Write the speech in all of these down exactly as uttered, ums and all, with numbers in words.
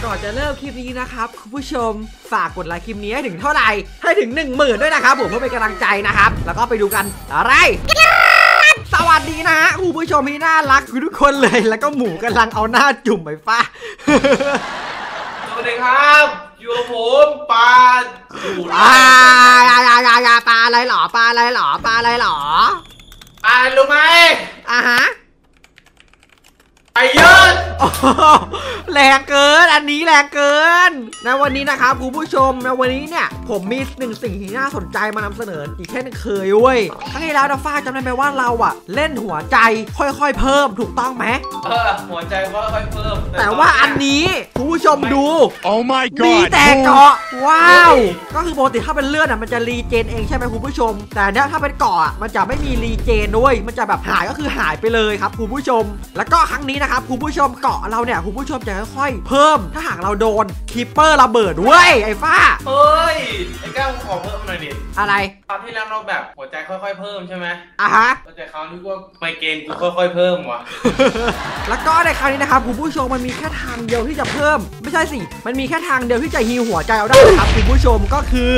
ก่อนจะเริ่มคลิปนี้นะครับคุณผู้ชมฝากกดไลค์คลิปนี้ให้ถึงเท่าไหร่ให้ถึงหนึ่งหมื่นด้วยนะครับผมเพื่อเป็นกำลังใจนะครับแล้วก็ไปดูกันอะไรสวัสดีนะฮะคุณผู้ชมที่น่ารักทุกคนเลยแล้วก็หมูกำลังเอาหน้าจุ่มไปฟ้าสวัสดีครับอยู่กับผมปลาอยู่อ่าอย่าอย่าอย่าอย่าปลาอะไรหรอปลาอะไรหรอปลาอะไรหรอปลารู้ไหมอ่าฮะไอเยอะแรงเกินอันนี้แรงเกินในวันนี้นะครับคุณผู้ชมในวันนี้เนี่ยผมมีหนึ่งสิ่งที่น่าสนใจมานำเสนออีกเช่นเคยเว้ยครั้งที่แล้วนะฟ้าจำได้ไหมว่าเราอะเล่นหัวใจค่อยๆเพิ่มถูกต้องไหมเออหัวใจค่อยๆเพิ่มแต่ว่าอันนี้คุณผู้ชมดู Oh my god มีแต่เกาะว้าวก็คือปกติถ้าเป็นเลือดอะมันจะรีเจนเองใช่ไหมคุณผู้ชมแต่เนี้ยถ้าเป็นเกาะมันจะไม่มีรีเจนด้วยมันจะแบบหายก็คือหายไปเลยครับคุณผู้ชมแล้วก็ครั้งนี้นะครับคุณผู้ชมเกาะเราเนี่ยคุณผู้ชมจะค่อยๆเพิ่มถ้าหากเราโดนคิปเปอร์ระเบิดเว้ยไอ้ฟ้าเฮ้ยไอ้ก้าวขอเพิ่มหน่อยดิอะไรตอนที่แล้วเราแบบหัวใจค่อยๆเพิ่มใช่ไหมอ่ะฮะแต่เขาคิดว่าไมเกรนกูค่อยๆเพิ่มว่ะแล้วก็ในครั้งนี้นะครับคุณผู้ชมมันมีแค่ทางเดียวที่จะเพิ่มไม่ใช่สิมันมีแค่ทางเดียวที่จะฮีลหัวใจเราได้ครับคุณผู้ชมก็คือ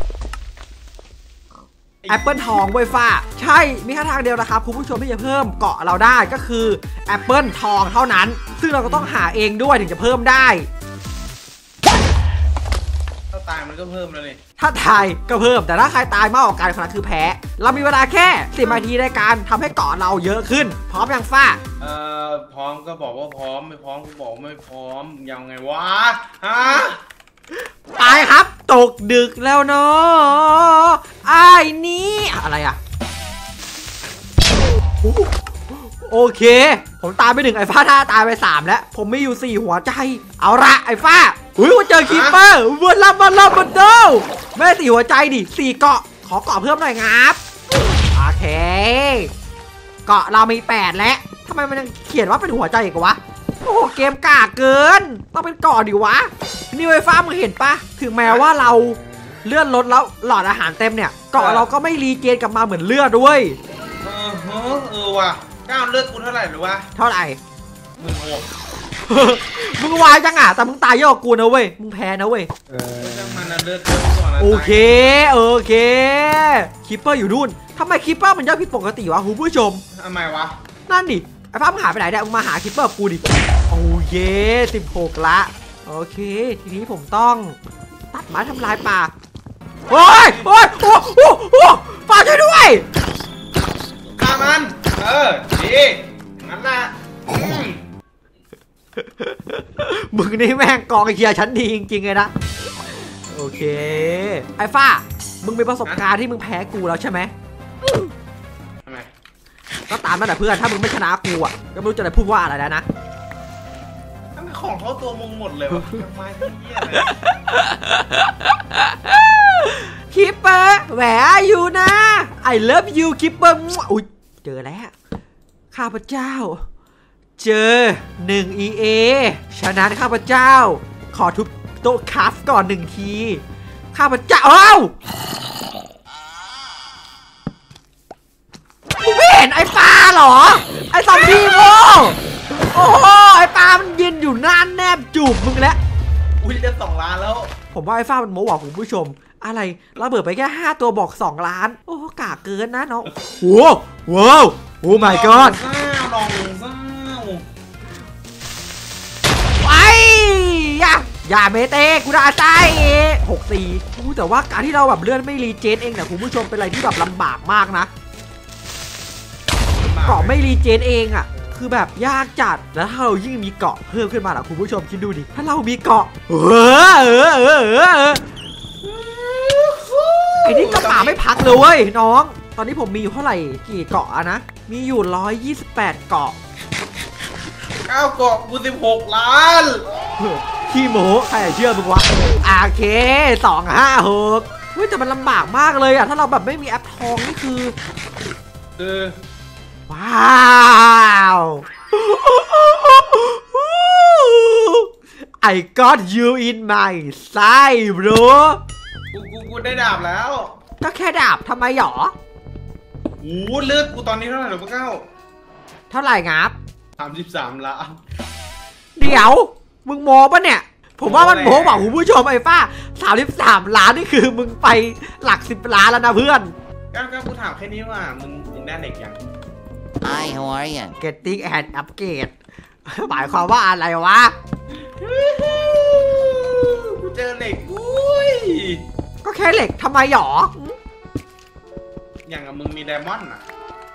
แอปเปิลทองเว้ยฟ้าใช่มีแค่ทางเดียวนะครับคุณผู้ชมที่จะเพิ่มเกาะเราได้ก็คือแอปเปิลทองเท่านั้นซึ่งเราก็ต้องหาเองด้วยถึงจะเพิ่มได้ถ้าตายมันก็เพิ่มแล้วนี่ถ้าตายก็เพิ่มแต่ถ้าใครตายมากกว่ากันคนนั้นคือแพ้เรามีเวลาแค่สิบนาทีในการทำให้เกาะเราเยอะขึ้นพร้อมยังฟ้าเอ่อพร้อมก็บอกว่าพร้อมไม่พร้อมก็บอกไม่พร้อมยังไงวะฮะไปครับตกดึกแล้วเนาะไอ้นี่อะไรอะโอเคผมตายไปหนึ่งไอ้ฟ้าท่าตายไปสามแล้วผมไม่อยู่สี่หัวใจเอาละไอ้ฟ้าอุ้ยเจอคีปเปอร์วันละวันละวันเดียวไม่สี่หัวใจดิสี่เกาะขอเกาะเพิ่มหน่อยครับโอเคเกาะเรามีแปดแล้วทำไมมันยังเขียนว่าเป็นหัวใจอีกวะโอ้เกมกากเกินต้องเป็นเกาะดิวะนี่ไอ้ฟ้ามึงเห็นปะถึงแม้ว่าเราเลื่อนลดแล้วหลอดอาหารเต็มเนี่ยเกาะเราก็ไม่รีเจนกลับมาเหมือนเลือดด้วยเออเออเออว่ะก้าวเลือดกูเท่าไหร่หรือวะเท่าไหร่มึงโง่มึงวายจังอ่ะแต่มึงตายเยอะกว่ากูนะเว้ยมึงแพ้นะเว้ยเออมันเลือดก่อนนะโอเคโอเคคิปเปอร์อยู่นู่นทำไมคิปเปอร์มันเยอะผิดปกติวะคุณผู้ชมทำไมวะนั่นดิไอ้ฟ้ามึงหายไปไหนเนี่ยมึงมาหาคิปเปอร์กูดิโอเคสิบหกละโอเคทีนี้ผมต้องตัดไม้ทำลายป่าโอ้ยโอ้ยโอ้โอ้โอ้ป่าช่วยด้วยฆ่ามันเออดีงั้นนะมึงนี่แม่งกองเฮียชั้นดีจริงๆเลยนะโอเคไอ้ฟ้ามึงมีประสบการณ์ที่มึงแพ้กูแล้วใช่ไหมทำไมก็ตามนั่นแหละเพื่อนถ้ามึงไม่ชนะกูอ่ะก็ไม่รู้จะได้พูดว่าอะไรแล้วนะทำไมของเขาตัวมึงหมดเลยวะทำไมเหี้ยอะไรคิปเปอร์แหวอยู่นะ I love you คิปเปอร์อุ้ยเจอแล้วข้าพเจ้าเจอหนึ่ง อี เอ ฉะนั้นข้าพเจ้าขอทุบโต๊ะคราฟก่อนหนึ่งทีข้าพเจ้าเอ้ามึงไม่เห็นไอ้ปลาหรอไอ้ซอมบี้โง่โอ้โหไอ้ปลามันยืนอยู่หน้าแนบจูบมึงแล้วอุ้ยจะสองล้านแล้วผมว่าไอ้ฟ้ามันโม้หว่าคุณผู้ชมอะไรระเบิดไปแค่ห้าตัวบอกสองล้านโอ้กากเกินนะน้องโอ้ว้าวโอ้ my god ลองเศร้าไปอย่าอย่าเมเต้กูด่าใจหกสี่แต่ว่าการที่เราแบบเลื่อนไม่รีเจนเองเนี่ยคุณผู้ชมเป็นอะไรที่แบบลำบากมากนะเกาะไม่รีเจนเองอ่ะคือแบบยากจัดแล้วถ้าเรายิ่งมีเกาะเพิ่มขึ้นมาล่ะคุณผู้ชมคิดดูดิถ้าเรามีเกาะเออเออเออเออไอ้นี่ก็ป่าไม่พักเลยเว้ยน้องตอนนี้ผมมีอยู่เท่าไหร่กี่เกาะนะมีอยู่หนึ่งร้อยยี่สิบแปดเกาะเก้าเกาะกูสิบหกล้านขี้โม้ใครเชื่อมึงวะโอเคสองห้าหกเฮ้ยแต่มันลำบากมากเลยอ่ะถ้าเราแบบไม่มีแอปทองนี่คือเออว้าว I got you in my side bro กูกูกูได้ดาบแล้วก็แค่ดาบทำไมหรอโอ้เลือดกูตอนนี้เท่าไหร่หรือเปล่าเก้าเท่าไหร่งับสามสิบสามล้านเดี๋ยวมึงโมปะเนี่ยผมว่ามันโม้บอกคุณผู้ชมไอ้ฟ้าสามสิบสามล้านนี่คือมึงไปหลักสิบล้านแล้วนะเพื่อนก็ก็กูถามแค่นี้ว่ามึงมึงได้เหล็กยัง Hi, how are you? Getting and upgrade หมายความว่าอะไรวะกูเจอเหล็กอุ้ยก็แค่เหล็กทำไมหรออย่างกับมึงมีไดมอนด์อ่ะ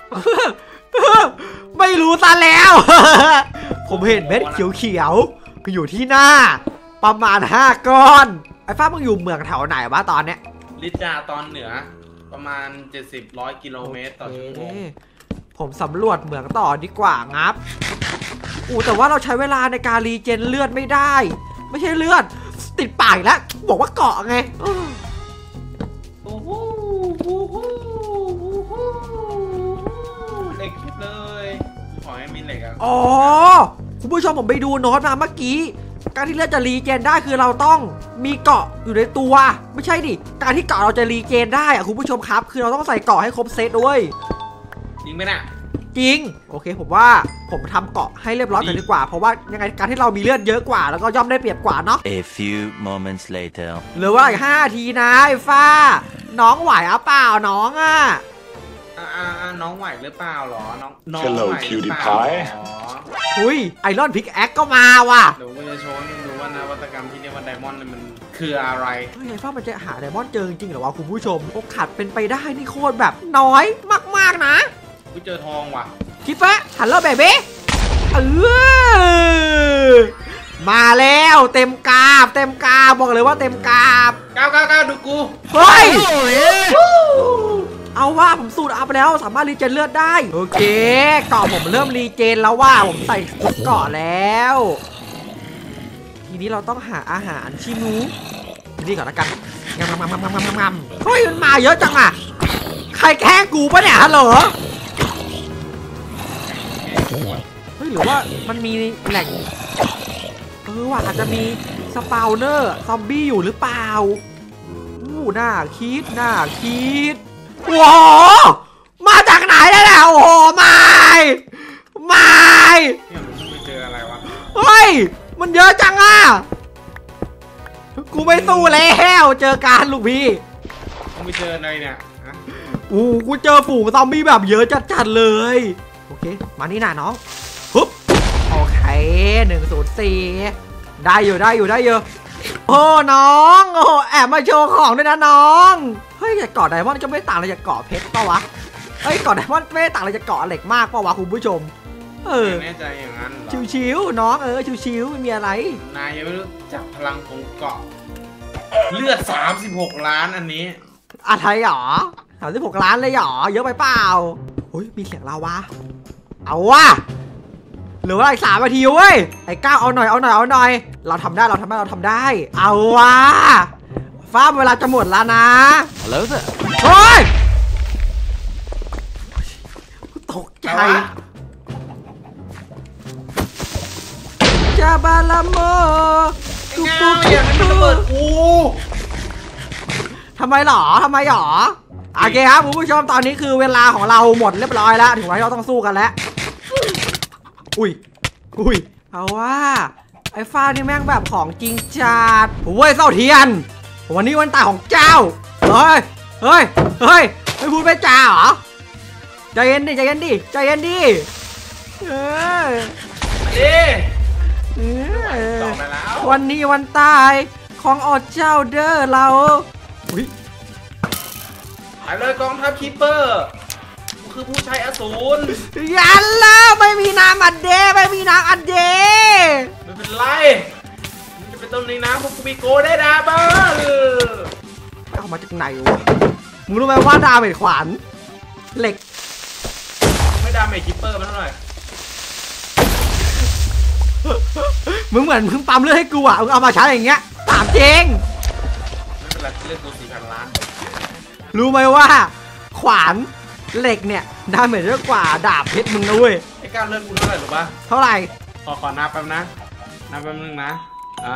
ไม่รู้ซะแล้ว ผมเห็นเม็ดเขียวๆอยู่ที่หน้า ประมาณห้าก้อน ไอ้ฟ้ามึงอยู่เมืองแถวไหนวะตอนเนี้ยลิจาตอนเหนือประมาณเจ็ดสิบร้อยกิโลเมตรต่อชั่วโมงผมสำรวจเหมืองต่อดีกว่างับอู้แต่ว่าเราใช้เวลาในการรีเจนเลือดไม่ได้ ไม่ใช่เลือด ติดปากอีกแล้ว บอกว่าเกาะไงโอ้โหโอ้โหโอ้โหเหล็กเลย ขอให้มีเหล็กอ่ะอ๋อ คุณผู้ชมผมไปดูโน้ตมาเมื่อกี้ การที่เลือดจะรีเจนได้คือเราต้องมีเกาะอยู่ในตัว ไม่ใช่ดิ การที่เกาะเราจะรีเจนได้อะคุณผู้ชมครับ คือเราต้องใส่เกาะให้ครบเซตด้วยจริงไหมน่ะจริง โอเคผมว่าผมทำเกาะให้เรียบร้อยกันดีกว่า เพราะว่ายังไงการที่เรามีเลือดเยอะกว่าแล้วก็ย่อมได้เปรียบกว่าเนาะ A few moments later เหลือว่าอีกห้าทีนะไอ้ฟ้า น้องไหวอ่ะเปล่าน้องอ่ะอ่าอ่าอ่าน้องไหวหรือเปล่าหรอ น้องน้อง Hello ไหวหรือเปล่า cutie pie หรออุ้ยไอรอนพิกแอคก็มาว่ะเดี๋ยวกูจะโชว์ให้มึงดูว่านวัตกรรมที่เรียกว่าไดมอนด์เนี่ยมันคืออะไรเฮ้ยไอ้ฟ้ามันจะหาไดมอนด์เจอจริงๆเหรอวะคุณผู้ชมโอกาสเป็นไปได้นี่โคตรแบบน้อยมากๆนะกูเจอทองว่ะคิดปะฮัลโหลเบบี้เออมาแล้วเต็มกราบเต็มกราบบอกเลยว่าเต็มกราบก้าวก้าวก้าวดูกูเฮ้ย เอาว่าผมสูตรอัพแล้วสามารถรีเจนเลือดได้ โอเคเกาะผมเริ่มรีเจนแล้วว่าผมใส่ชุดเกาะแล้ว ทีนี้เราต้องหาอาหารชิมูนี่ก่อนละกันงำงำงำงำงำงำเฮ้ยมันมาเยอะจังอะใครแกล้งกูปะเนี่ยฮัลโหลเฮ้ยหรือว่ามันมีแหล่งเออว่ะอาจจะมีสปาวเนอร์ซอมบี้อยู่หรือเปล่าอู้น่าคิดน่าคิดว้าวมาจากไหนได้แล้วโอ้โหไม่ไม่เนี่ยมึงไปเจออะไรวะเฮ้ยมันเยอะจังอ่ะกูไม่สู้แล้วเจอการลูกพี่มึงไปเจออะไรเนี่ยฮะอู้กูเจอฝูงซอมบี้แบบเยอะจัดๆเลยโอเคมานี่นะน้องฮึบโอเคหนึ่งศูนย์สี่ได้อยู่ได้อยู่ได้อยู่โอ้น้องโอ้แอบมาโชว์ของด้วยนะน้องเฮ้ยเกาะไดมอนด์ก็ไม่ต่างอะไรจากเกาะเพชรปะวะเฮ้ยเกาะไดมอนด์ไม่ต่างอะไรจากเกาะเหล็กมากปะวะคุณผู้ชมเออแน่ใจอย่างนั้นเหรอชิวๆน้องเออชิวๆไม่มีอะไรนายยังไม่รู้จักพลังของเกาะเลือดสามสิบหกล้านอันนี้อะไรหรอสามสิบหกล้านเลยหรอเยอะไปเปล่าเฮ้ยมีเสียงลาวะเอาวะเหลือว่าอีกสามนาทีเว้ยไอ้ก้าวเอาหน่อยเอาหน่อยเอาหน่อยเราทำได้เราทำได้เราทำได้ เอาวะฟ้าเวลาจะหมดแล้วนะ Hello there เฮ้ยตกใจแต่ว่าจาบาลาโมไอ้เงาอย่าให้มันระเบิดกูทำไมหรอทำไมหรอโอเคครับคุณผู้ชมตอนนี้คือเวลาของเราหมดเรียบร้อยแล้วถึงวันที่เราต้องสู้กันแล้วอุ้ยอุ้ยเอาว่าไอ้ฟ้านี่แม่งแบบของจริงจัดโว้ยเศร้าเทียนวันนี้วันตายของเจ้าเฮ้ยเฮ้ยเฮ้ยไม่พูดไม่จาเหรอใจเย็นดิใจเย็นดิใจเย็นดิเออดิเออต่อไปแล้ววันนี้วันตายของอดเจ้าเด้อเราอุ้ยไปเลยกองทัพคีเปอร์กูคือผู้ใช้อสูรยันแล้วไม่มีน้ำอัดเดไม่มีน้ำอัดเดไม่เป็นไรมึงจะไปต้นในน้ำพวกกูมีโกได้ดาบ้าเอามาจากไหนวะมึงรู้ไหมว่าดาเมจขวานเหล็กไม่ดาเมจคีเปอร์มันเท่าไหร่มึงเหมือนมึงปั๊มเลือดให้กูอ่ะมึงเอามาใช้อย่างเงี้ยถามจริงไม่เป็นไรเลือกตัวสี่พันล้านรู้ไหมว่า ขวานเหล็กเนี่ยดาเมจเยอะกว่าดาบเพชรมึงนะเว้ยไอ้ก้าวเลือกกูเท่าไหร่หรือปะเท่าไหร่ขอขอนับแป๊บนะนับแป๊บนึงนะอ่า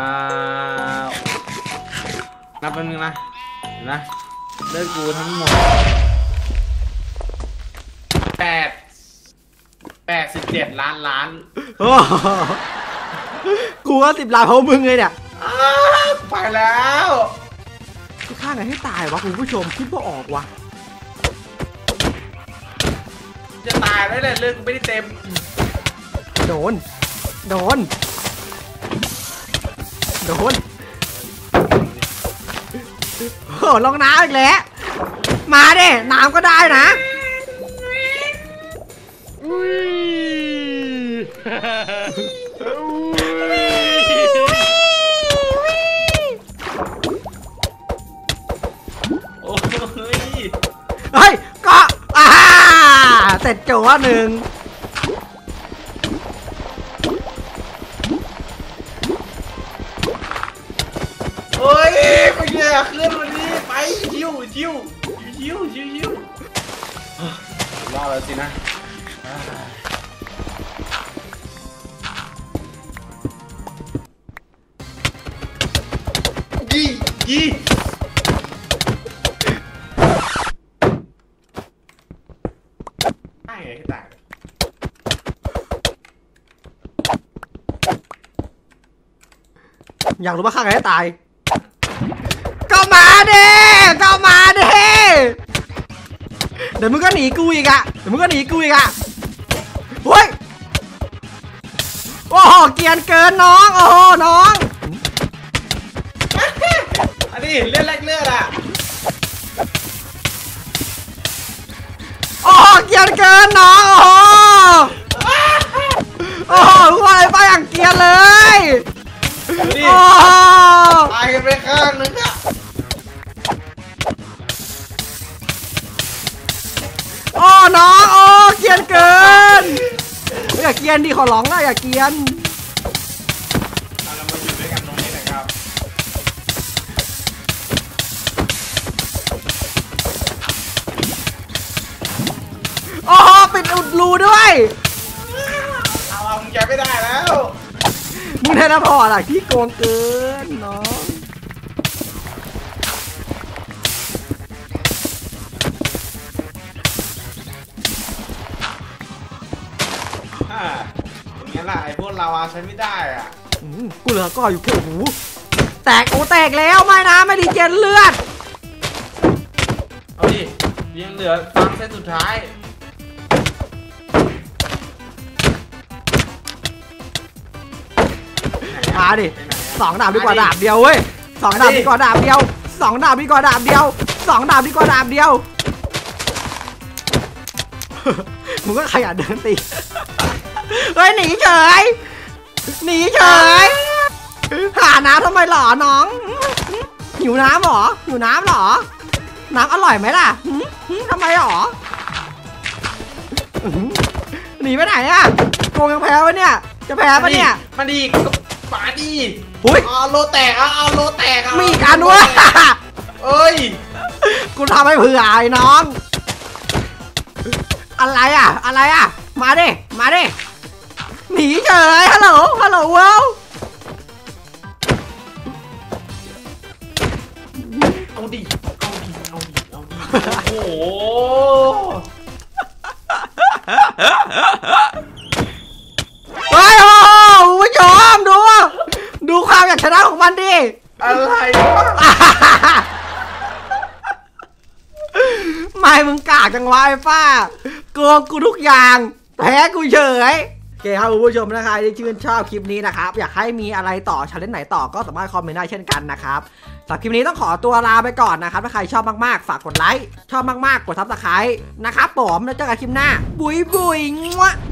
นับแป๊บนึงนะเห็นนะเลือกกูทั้งหมดแปดแปดสิบเจ็ดล้านล้านโอ้โหกูก็สิบล้านเพราะมึงเลยเนี่ยอ้าายแล้วจะฆ่าไงให้ตายวะคุณผู้ชมคิดว่าออกวะจะตายแล้วเลยเลือดกูไม่ได้เต็มโดนโดนโดนโอ้ลงน้ำอีกแล้วมาเด้น้ำก็ได้นะโอ้ยเฮ้ยก็อ่าเสร็จโจวหนึ่งโอ้ยไปเหี้ยขึ้นวันนี้ไปชิวชิวชิวชิวชิวรอดแล้วสินะยี่ยี่ตายไงตายอยากรู้ว่าฆ่าไงให้ตายก็มาเด้ก็มาเด้เดี๋ยวมึงก็หนีกูอีกอะเดี๋ยวมึงก็หนีกูอีกอะเฮ้ยโอ้โหเกรียนเกินน้องโอ้โหน้องอันนี้เลือดแรกเลือดอ่ะโอ้โหเกรียนเกินน้องโอ้โหโอ้โหทุกคนไอ้ป้าอย่างเกรียนเลยนี่โอ้โหตายกันไปข้างนึงอ่ะโอ้น้องโอ้เกรียนเกินอย่าเกรียนดิขอร้องนะอย่าเกรียนเอาเรามาอยู่ด้วยกันตรงนี้หน่อยครับโอ้โหปิดอุดรูด้วยเอาเอามึงแกไม่ได้แล้วมึงเทนพอร์ตอะที่โกงเกินน้องอ่าอย่างนี้แหละไอ้พวกเราอะใช้ไม่ได้อ่ะอืมกูเหลือก็อยู่แค่โอ้โหแตกโอ้แตกแล้วไม่นะไม่ดีเจนเลือดเอาดิยังเหลือฟังเส้นสุดท้ายมาดิสองดาบดีกว่าดาบเดียวเว้ยสองดาบดีกว่าดาบเดียวสองดาบดีกว่าดาบเดียวสองดาบดีกว่าดาบเดียว มึงก็ขยันเดินตีเฮ้ยหนีเฉยหนีเฉยหาน้ำทำไมหรอน้องหิวน้ำหรอหิวน้ำหรอน้ำอร่อยไหมล่ะหึหึทำไมหรอหนีไปไหนอะโกงยังแพ้วะเนี่ยจะแพ้ปะเนี่ยมาดีป่าดีอุ้ยเอาโลแตกเอาเอาโลแตกเอามีการด้วยเอ้ยกูทำให้เผื่อไอ้น้อง อะไรอ่ะ อะไรอ่ะ มาดิ มาดิ หนีเฉยฮัลโหล ฮัลโหลเว้าเอาดิเอาดิเอาดิเอาดิโอ้โหเฮ้ยโอ้โหคุณผู้ชมดู ดูความอยากชนะของมันดิอะไรวะไม่มึงกากจังวะไอ้ฟ้าโกงกูทุกอย่างแพ้กูเฉยโอเคครับคุณผู้ชมนะคะที่ชื่นชอบคลิปนี้นะครับอยากให้มีอะไรต่อชาเลนจ์ไหนต่อก็สามารถคอมเมนต์ได้เช่นกันนะครับสำหรับคลิปนี้ต้องขอตัวลาไปก่อนนะครับถ้าใครชอบมากๆฝากกดไลค์ชอบมากๆกดซับสไครต์นะครับผมแล้วเจอกันคลิปหน้าบุยบุยงวะ